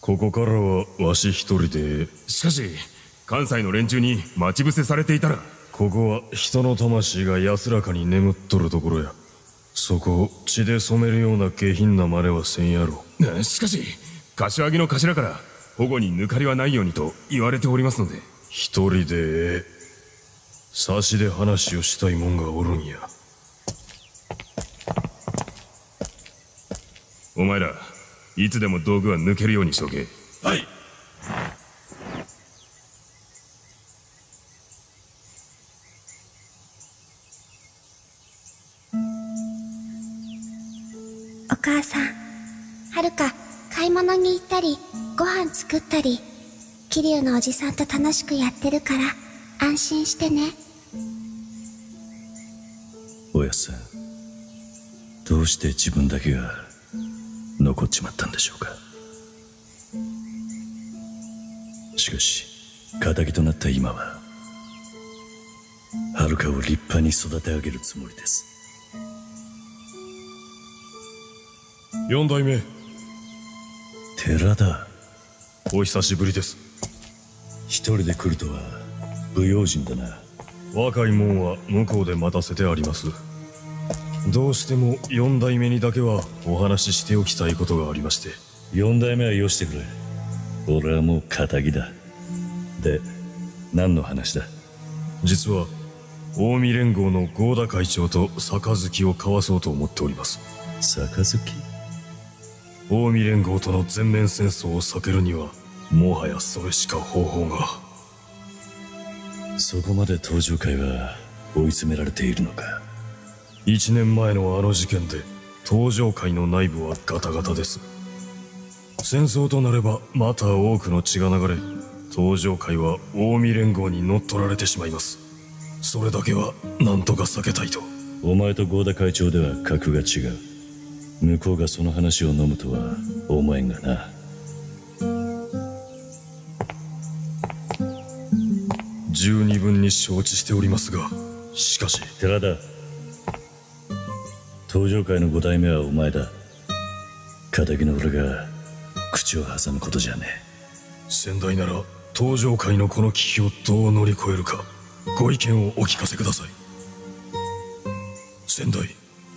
ここからはわし一人で。 しかし関西の連中に待ち伏せされていたら。 ここは人の魂が安らかに眠っとるところや。そこを血で染めるような下品な真似はせんやろ。 しかし柏木の頭から保護に抜かりはないようにと言われておりますので。 一人で差しで話をしたいもんがおるんや。 お前らいつでも道具は抜けるようにしておけ。 はい。 お母さん、はるか買い物に行ったりご飯作ったり桐生のおじさんと楽しくやってるから安心してね。 おやっさん、どうして自分だけが残っちまったんでしょうか。しかし仇となった今ははるかを立派に育て上げるつもりです。 四代目寺田、 お久しぶりです。 一人で来るとは不用心だな。 若いもんは向こうで待たせてあります。どうしても四代目にだけはお話ししておきたいことがありまして。 四代目はよしてくれ。俺はもう仇だ。で、何の話だ。 実は近江連合の合田会長と杯を交わそうと思っております。 杯？ 近江連合との全面戦争を避けるにはもはやそれしか方法が。 そこまで東上会は追い詰められているのか。 1年前のあの事件で東上会の内部はガタガタです。戦争となればまた多くの血が流れ、東上会は近江連合に乗っ取られてしまいます。それだけは何とか避けたいと。 お前と合田会長では格が違う。向こうがその話を飲むとは思えんがな。 十二分に承知しておりますが、しかし。 寺田、東上会の5代目はお前だ。仇の俺が口を挟むことじゃねえ。 先代なら東上会のこの危機をどう乗り越えるか、ご意見をお聞かせください。先代。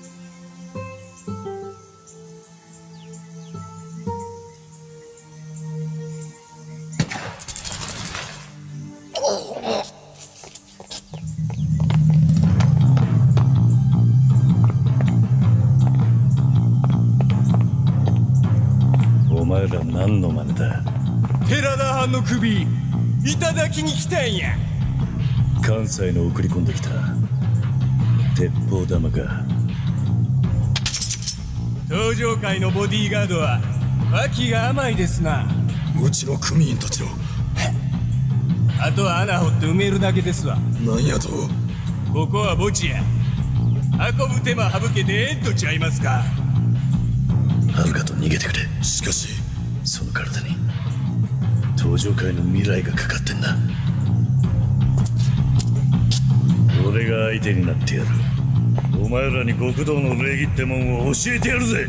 お前ら何の真似だ。 寺田藩の首いただきに来たんや。 関西の送り込んできた鉄砲玉か。 東上会のボディーガードは脇が甘いですな。 うちの組員たちの。 あとは穴掘って埋めるだけですわ。 なんやと。 ここは墓地や。運ぶ手間省けてええんとちゃいますか。 はるかと逃げてくれ。 しかしその体に東上会の未来がかかってんな。俺が相手になってやる。お前らに極道の礼儀ってもんを教えてやるぜ。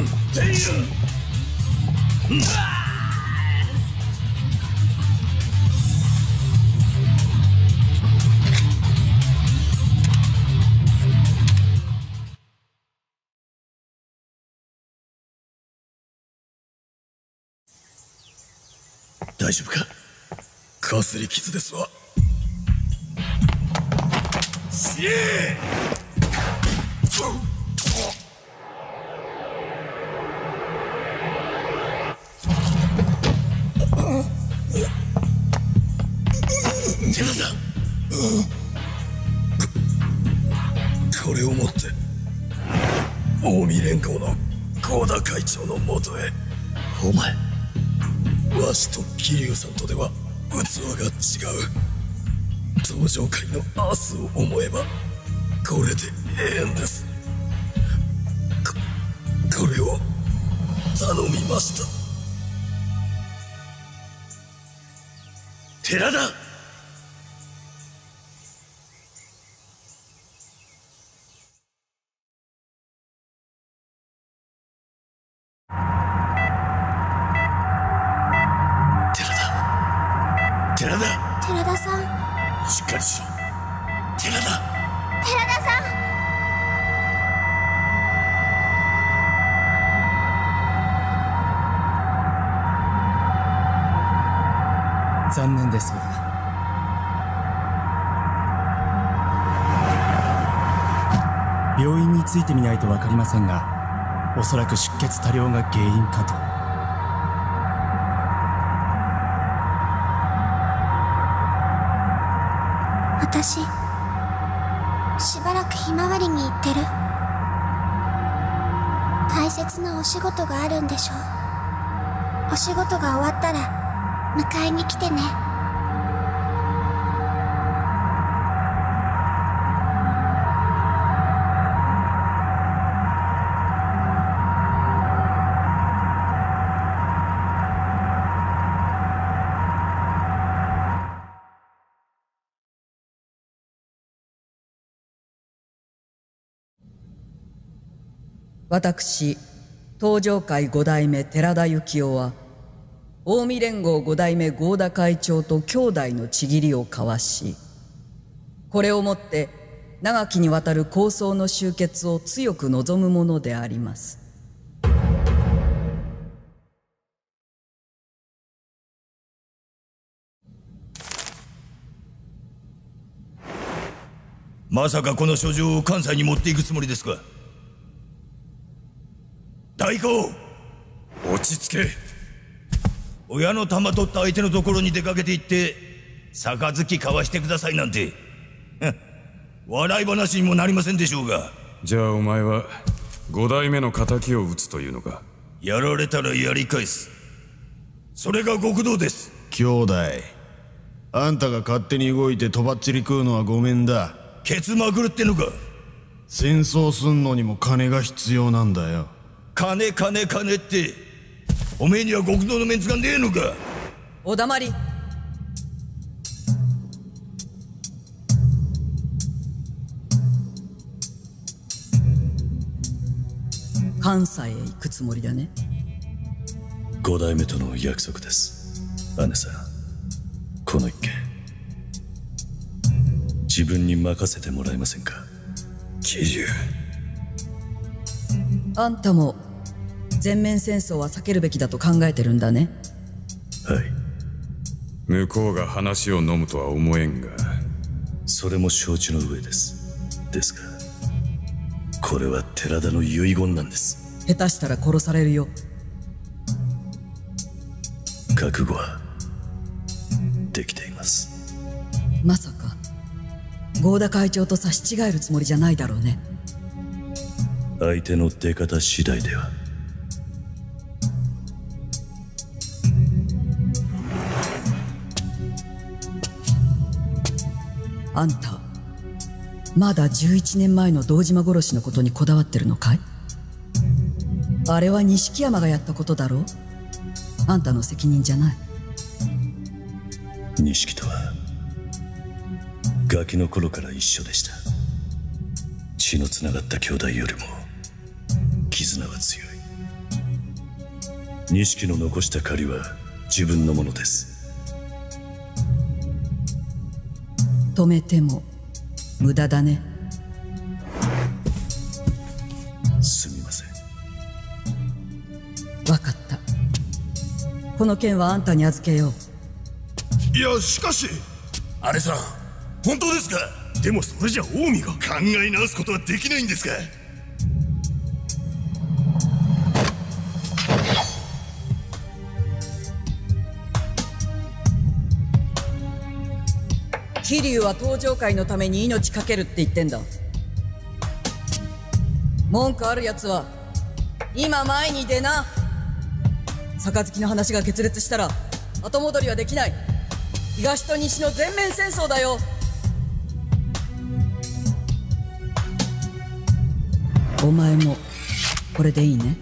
大丈夫か？ かすり傷ですわ。 死ね！寺田、 これを持って近江連合の合田会長のもとへ。 お前、 わしと桐生さんとでは器が違う。登場会の明日を思えばこれでええんです。これを頼みました。 寺田！寺田！ 寺田さん。 しっかりしろ。寺田！ 寺田さん。 残念ですが、病院についてみないと分かりませんが、おそらく出血多量が原因かと。 私しばらくひまわりに行ってる。大切なお仕事があるんでしょう。お仕事が終わったら迎えに来てね。 私、東上会五代目寺田幸雄は、近江連合五代目合田会長と兄弟の契りを交わし、これをもって長きにわたる抗争の終結を強く望むものであります。 まさかこの書状を関西に持っていくつもりですか？大公、 落ち着け。 親の玉取った相手のところに出かけて行って杯交わしてくださいなんて笑い話にもなりませんでしょうが。 じゃあお前は五代目の仇を討つというのか？ やられたらやり返す、それが極道です。 兄弟、あんたが勝手に動いてとばっちり食うのはごめんだ。 ケツまくるってのか？ 戦争すんのにも金が必要なんだよ。 金金金って、おめえには極道のメンツがねえのか？ お黙り。関西へ行くつもりだね。 五代目との約束です。姉さん、この一件自分に任せてもらえませんか？ 桐生、 あんたも全面戦争は避けるべきだと考えてるんだね。 はい。 向こうが話を飲むとは思えんが。 それも承知の上です。ですがこれは寺田の遺言なんです。 下手したら殺されるよ。 覚悟はできています。 まさか合田会長と差し違えるつもりじゃないだろうね。 相手の出方次第では。 あんたまだ11年前の堂島殺しのことにこだわってるのかい？あれは錦山がやったことだろう。あんたの責任じゃない。 錦とはガキの頃から一緒でした。血のつながった兄弟よりも絆は強い。 錦の残した借りは自分のものです。 止めても無駄だね。 すみません。 分かった。この件はあんたに預けよう。 いや、しかし姉さん、本当ですか？でもそれじゃ近江が考え直すことはできないんですか？ 桐生は登場会のために命かけるって言ってんだ。文句あるやつは今前に出な。杯の話が決裂したら後戻りはできない。東と西の全面戦争だよ。お前もこれでいいね。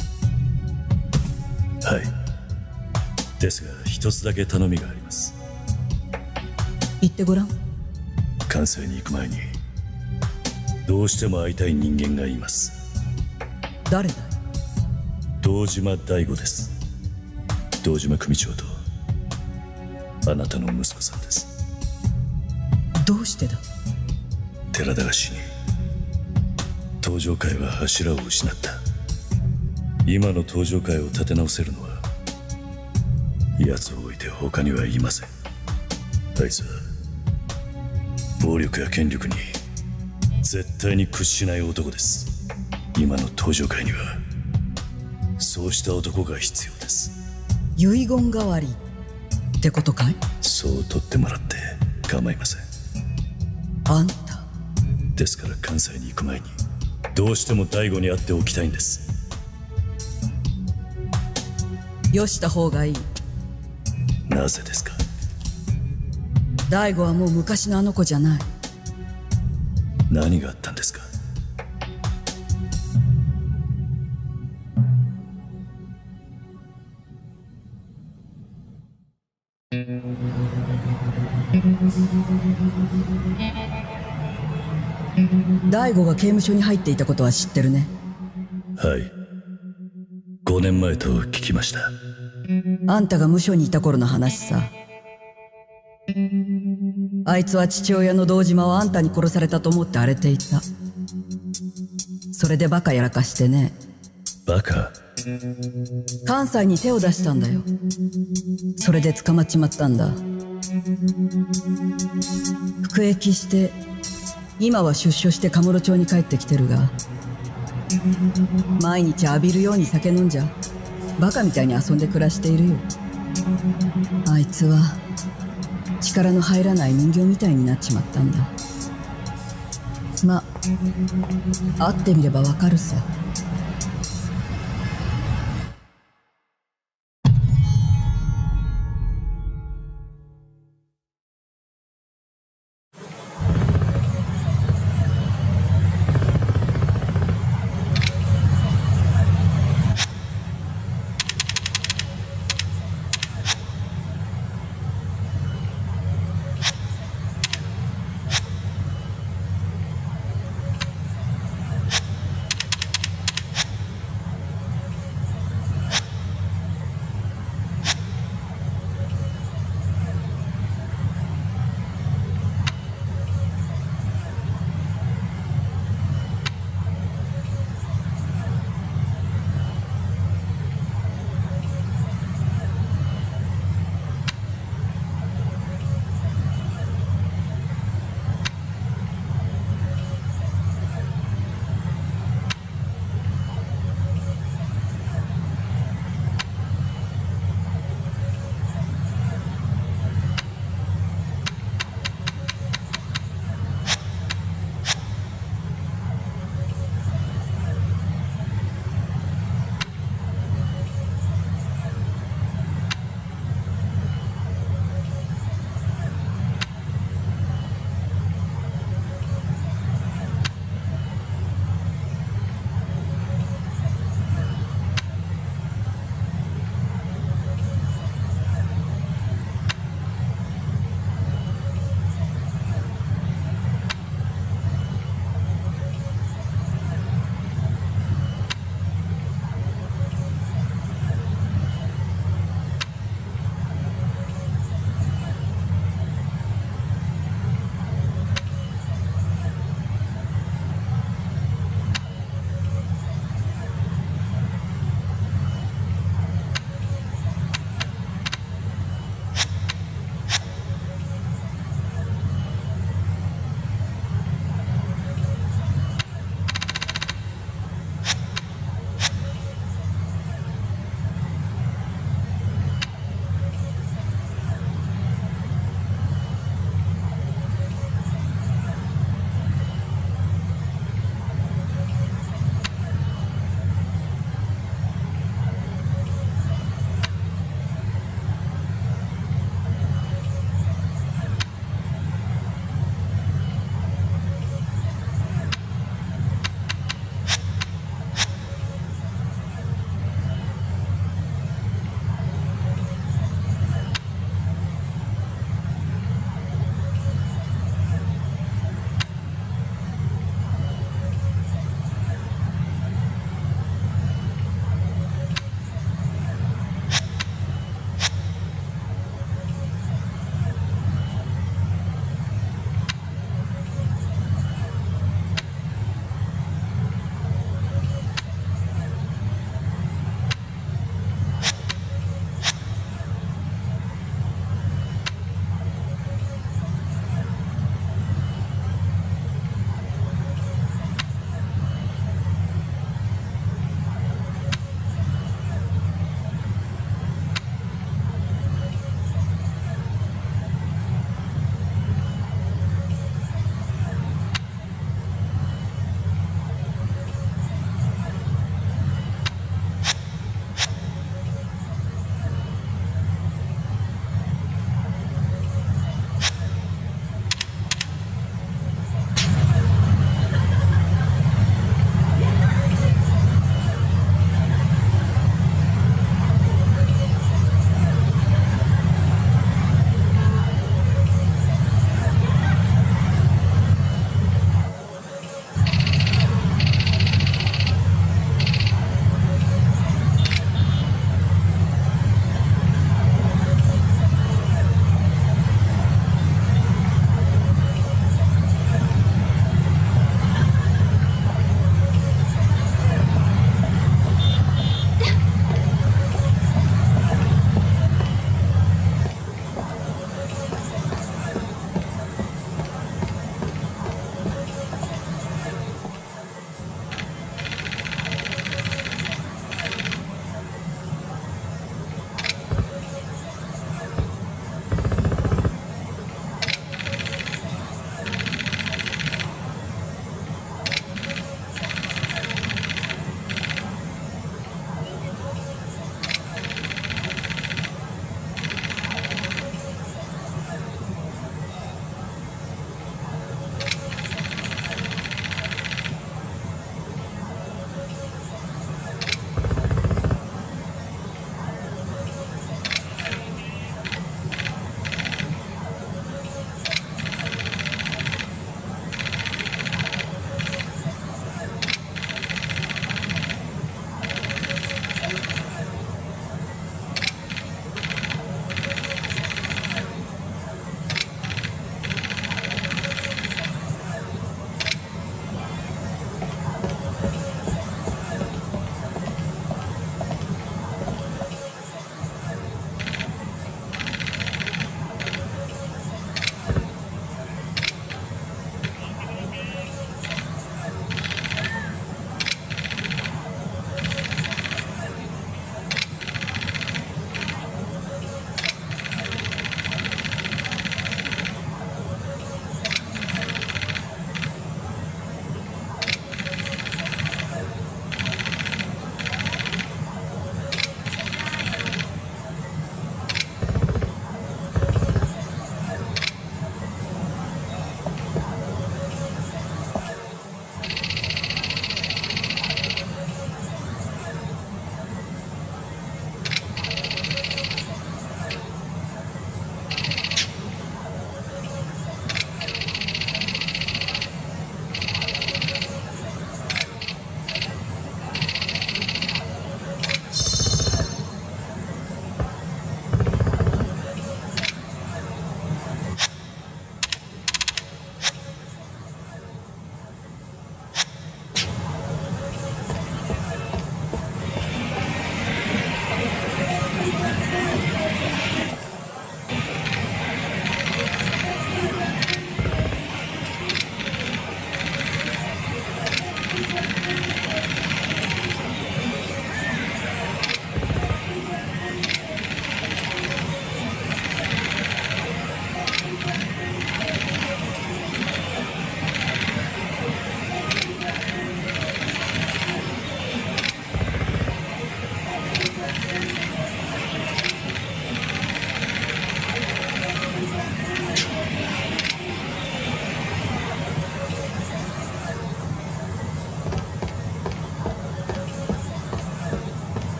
はい。ですが一つだけ頼みがあります。 言ってごらん。 関西に行く前にどうしても会いたい人間がいます。 誰だい？ 堂島大吾です。堂島組長とあなたの息子さんです。 どうしてだ？ 寺田が死に登場会は柱を失った。今の登場会を立て直せるのは奴を置いて他にはいません。あいつは暴力や権力に絶対に屈しない男です。今の登場会にはそうした男が必要です。 遺言代わりってことかい？ そう取ってもらって構いません。 あんたですから関西に行く前にどうしても大吾に会っておきたいんです。 よした方がいい。 なぜですか？ 大吾はもう昔のあの子じゃない。 何があったんですか？ 大吾が刑務所に入っていたことは知ってるね。 はい。5年前と聞きました。 あんたが無所にいた頃の話さ。あいつは父親の堂島をあんたに殺されたと思って荒れていた。それでバカやらかしてね。 バカ？ 関西に手を出したんだよ。それで捕まっちまったんだ。服役して今は出所してカムロ町に帰ってきてるが、毎日浴びるように酒飲んじゃバカみたいに遊んで暮らしているよ。あいつは力の入らない人形みたいになっちまったんだ。ま、会ってみればわかるさ。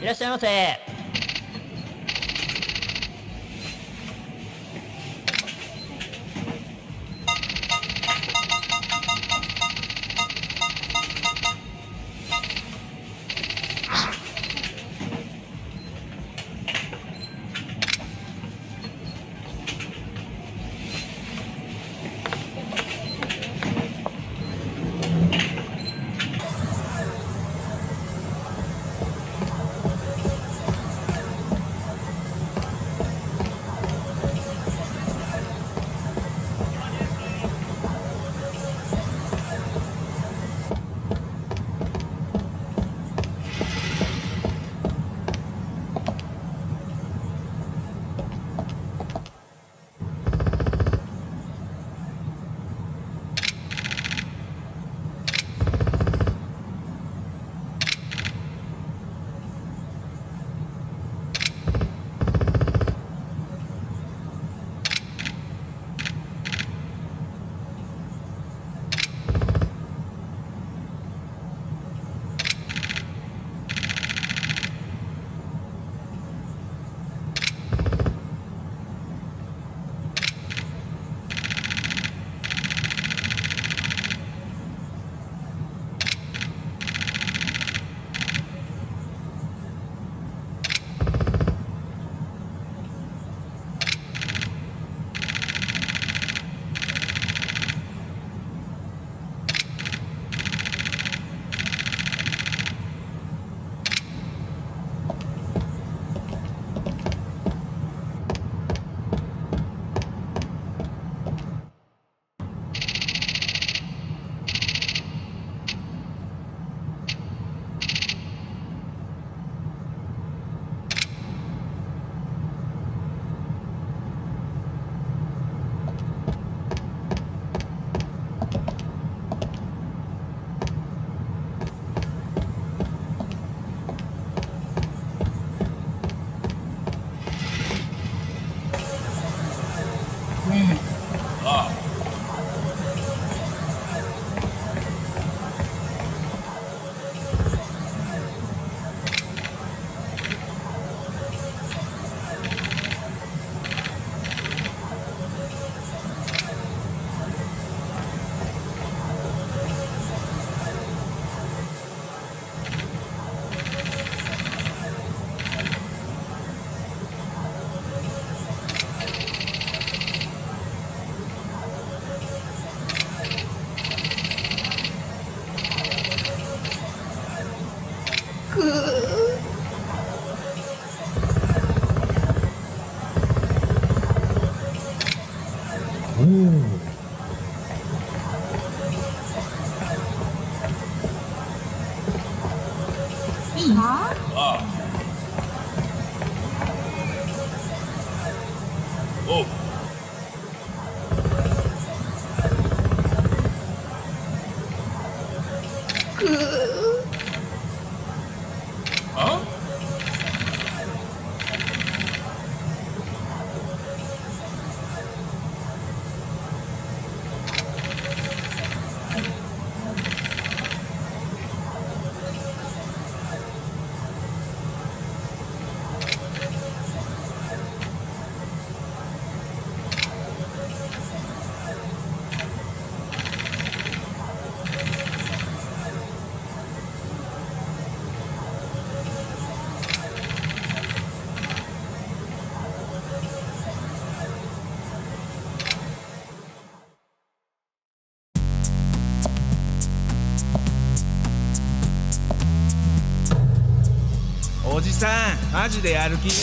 いらっしゃいませ。 いいの？ ああ。おう。あ？おじさん、マジでやる気？